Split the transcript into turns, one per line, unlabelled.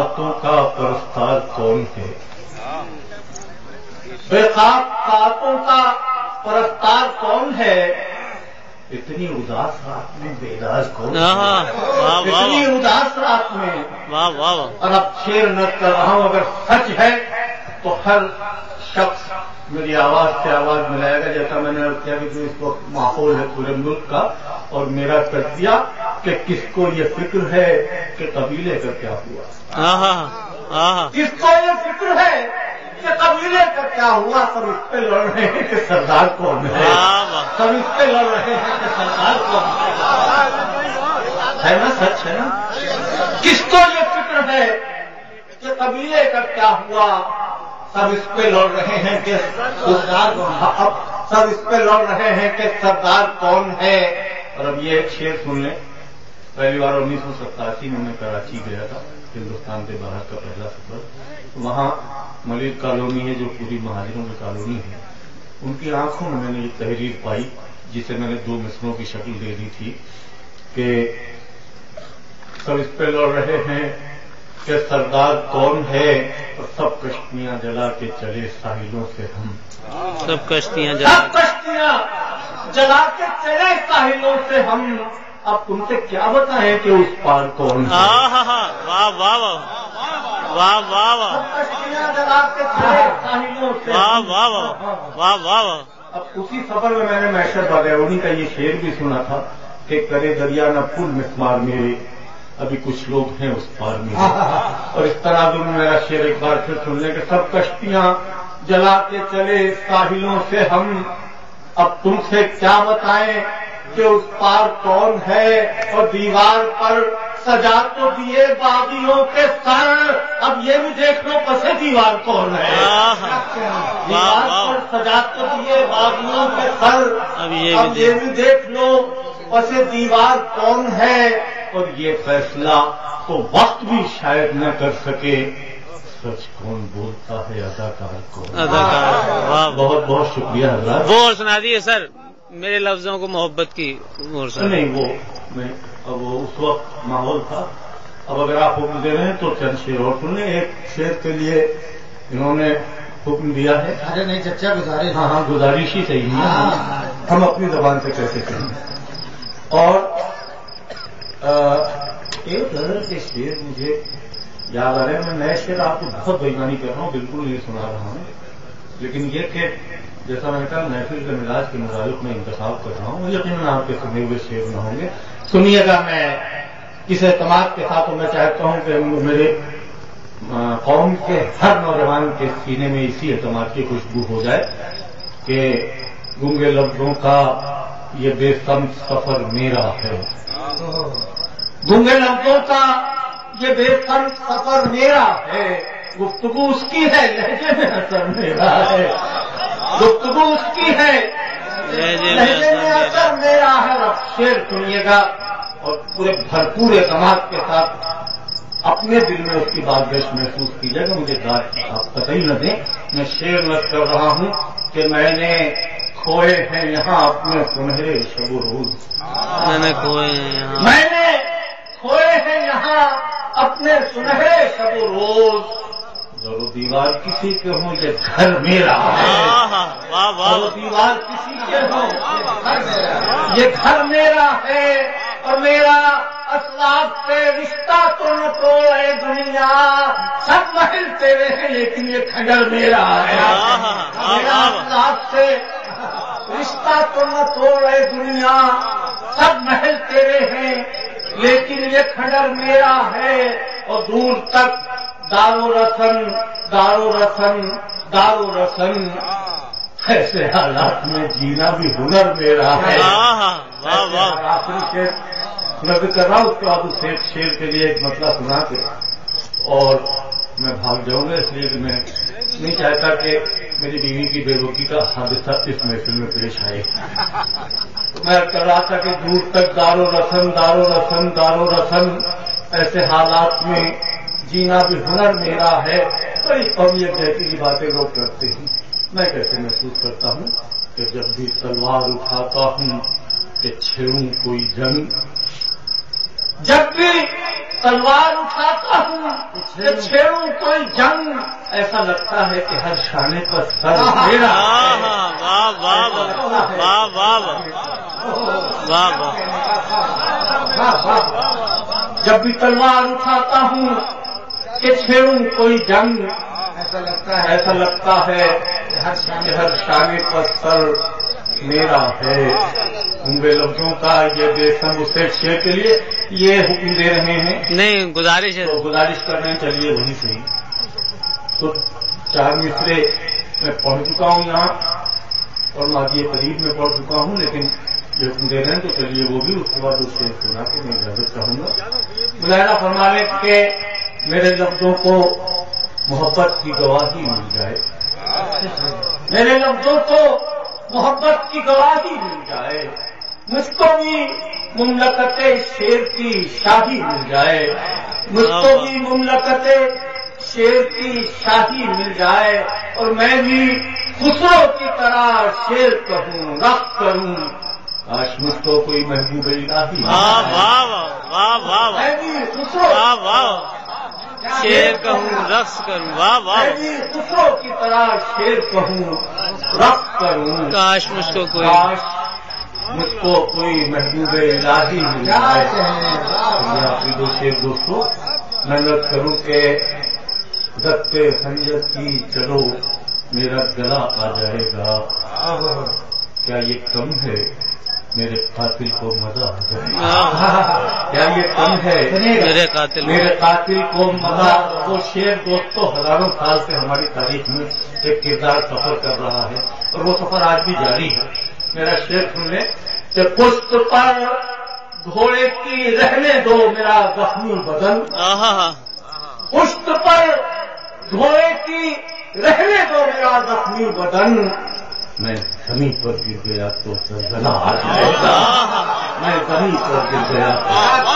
طاقتوں کا پرستار کون ہے؟ بے خاک طاقتوں کا پرستار کون ہے؟ اتنی اداس رات میں بے علاج کون ہے؟ اتنی اداس رات میں. اور اب شعر نہ کر رہا ہوں، اگر سچ ہے تو ہر شخص میری آواز سے آواز ملائے گا. جیسا میں نے کیا کہ جو اس وقت ماحول ہے پورے ملک کا اور میرا تجزیہ کہ کس کو یہ فکر ہے کہ قبیلے کا کیا ہوا، کس کو یہ فکر ہے کہ قبیلے کا کیا ہوا. سب اس پہ لڑ رہے ہیں کہ سردار کون ہے، سب اس پہ لڑ رہے ہیں کہ سردار کون ہے نا؟ سچ ہے نا؟ کس کو یہ فکر ہے کہ قبیلے کا کیا ہوا، سب اس پہ لڑ رہے ہیں کہ سردار کون ہے. اب سب اس پہ لڑ رہے ہیں کہ سردار کون ہے. اور اب یہ ایک شعر سن لیں. پہلی بار 1987 میں میں کراچی گیا تھا، ہندوستان کے باہر کا پہلا سفر. وہاں ملک کالونی ہے جو پوری مہاجروں کی کالونی ہے، ان کی آنکھوں میں نے یہ تحریر پائی جسے میں نے 2 مصروں کی شکل دے دی تھی کہ سب اس پہ لڑ رہے ہیں کہ سردار کون ہے، اور سب کشتیاں جلا کے چلے ساحلوں سے ہم.
سب کشتیاں
جلا کے چلے ساحلوں سے ہم. اب تم سے کیا بتائیں کہ اس پار کون ہے.
واہ واہ واہ واہ واہ،
کشتیاں جلا کے چلے ساحلوں سے.
واہ واہ.
اب اسی سفر میں نے معیشت باغیرونی کا یہ شعر بھی سنا تھا کہ کرے دریا نہ پھول مسمار میرے، ابھی کچھ لوگ ہیں اس پار میں. اور اس طرح بھی میرا شعر ایک بار پھر سن لیں کہ سب کشتیاں جلا کے چلے ساحلوں سے ہم. اب تم سے کیا بتائیں کہ اس پار کون ہے. اور دیوار پر سجا تو دیے باغیوں کے سر. اب یہ بھی دیکھ لو پسے دیوار کون ہے. دیوار پر سجا تو دیے باغیوں کے سر. اب یہ بھی دیکھ لو پسے دیوار کون ہے. اور یہ فیصلہ تو وقت بھی شاید نہ کر سکے، سچ کون بولتا ہے اداکار کون.
اداکار.
بہت بہت شکریہ حضرات.
وہ اور سنا دیے سر میرے لفظوں کو محبت کی.
نہیں وہ میں اب اس وقت ماحول تھا. اب اگر آپ حکم دے رہے ہیں تو چند شعر اور سن لیں. ایک شعر کے لیے انہوں نے حکم دیا ہے.
ارے نہیں چچا گزارش.
ہاں گزارش ہی صحیح ہے، ہم اپنی زبان سے کیسے کہیں. اور ایک نظر کے شعر مجھے یاد آ رہے ہیں. میں نئے شعر آپ کو بہت بےمانی کر رہا ہوں، بالکل نہیں سنا رہا ہوں، لیکن یہ کہ جیسا میں نے کہا محفل کے مزاج کے مطابق میں انتخاب کر رہا ہوں. یقیناً آپ کے سنے ہوئے شعر نہ ہوں گے. سنیے گا. میں اس اعتماد کے ساتھ میں چاہتا ہوں کہ میرے قوم کے ہر نوجوان کے سینے میں اسی اعتماد کی خوشبو ہو جائے کہ گونگے لفظوں کا یہ بے سمت سفر میرا ہے. گونگے لفظوں کا یہ بے سمت سفر میرا ہے. گفتگو اس کی ہے لہجے میں اثر میرا ہے. گفتگو اس کی ہے لہجے میں اثر میرا ہے. اب شعر سنیے گا اور پورے بھرپور اعتماد کے ساتھ اپنے دل میں اس کی بازگشت محسوس کیجیے گا. مجھے آپ قطعی نہ دیں. میں شعر نقل کر رہا ہوں کہ میں نے کھوئے ہیں یہاں اپنے سنہرے شب و روز.
میں نے
کھوئے ہیں یہاں اپنے سنہرے شب و روز. ضرور دیوار کسی کے ہوں یہ گھر میرا ہے. ضرور دیوار کسی کے ہوں یہ گھر میرا ہے. اور میرا اسلاف سے رشتہ تو نہ توڑے دنیا. سب محل تیرے ہیں لیکن یہ کھنڈر میرا ہے. میرا اسلاف سے رشتہ تو نہ توڑے دنیا. سب محل تیرے ہیں لیکن یہ کھنڈر میرا ہے. اور دور تک دارو رسن دارو رسن دارو رسن. ایسے حالات میں جینا بھی ہنر میرا ہے. آخری شعر نقل کر رہا ہوں. اس کے بعد اس ایک شعر کے لیے ایک مسئلہ سنا کے اور میں بھاگ جاؤں گا، اس لیے کہ میں نہیں چاہتا کہ میری بیوی کی بے روکی کا حادثہ اس محفل میں پیش آئے. میں کر رہا تھا کہ دور تک دارو رسن دارو رسن دارو رسن. ایسے حالات میں جینا بھی ہنر میرا ہے. بڑی قومیت جیسی کی باتیں لوگ کرتے ہیں. میں کیسے محسوس کرتا ہوں کہ جب بھی تلوار اٹھاتا ہوں کہ چھیڑوں کوئی جنگ. جب بھی تلوار اٹھاتا ہوں کہ چھیڑوں کوئی جنگ، ایسا لگتا ہے کہ ہر شانے پر سر میرا ہے۔
واہ واہ واہ واہ واہ واہ۔
جب بھی تلوار اٹھاتا ہوں کہ چھیڑوں کوئی جنگ، ایسا لگتا ہے کہ ہر شانے پر سر میرا ہے۔ اونگے لفظوں کا یہ دیکھیں اسے شیر کے لیے یہ حکم دے رہے ہیں،
نہیں گزارش ہے،
تو گزارش کر رہے ہیں، چلیے وہیں سے تو 4 مصرے میں پڑھ چکا ہوں یہاں اور ماضی قریب میں پڑھ چکا ہوں، لیکن یہ حکم دے رہے ہیں تو چلیے وہ بھی اس کے بعد اس سے سنا کے میں اجازت چاہوں گا۔ مظاہرہ فرمانے کے میرے لفظوں کو محبت کی گواہی مل جائے، میرے لفظوں کو محبت کی گواہی مل جائے، مجھ کو بھی مملکت شیر کی شاہی مل جائے، مجھ کو بھی مملکت شیر کی شاہی مل جائے، اور میں بھی خسرو کی طرح شیر کہوں، رقص کروں، کاش مجھ کو کوئی محبوب الہی
واہ واہ واہ واہ
میں بھی خسرو
واہ واہ، شیر کہوں رقص کروں، واہ واہ،
میں بھی خسرو کی طرح شیر کہوں، رقص کروں،
کاش مجھ کو کوئی،
کاش مجھ کو کوئی محبوب الہی مل جائے۔ اپنی دوستوں محنت کروں کہ ضبط خنجر کی چلو میرا گلا آ جائے گا، کیا یہ کم ہے میرے قاتل کو مزہ آ جائے گا، کیا یہ کم ہے
میرے قاتل
کو مزہ۔ وہ شیر دوستوں ہزاروں سال سے ہماری تاریخ میں ایک کردار سفر کر رہا ہے اور وہ سفر آج بھی جاری ہے۔ میرا شیر سن لیں کہ پشت پر گھوڑے کی رہنے دو میرا زخمی بدن، پشت پر گھوڑے کی رہنے دو میرا زخمی بدن، میں زمین پر گر گیا تو زلزلہ آ جائے گا، میں زمین پر گر گیا